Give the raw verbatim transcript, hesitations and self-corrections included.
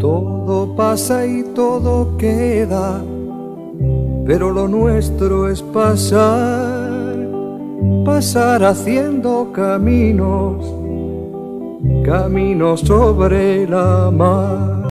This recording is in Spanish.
Todo pasa y todo queda, pero lo nuestro es pasar, pasar haciendo caminos, caminos sobre la mar.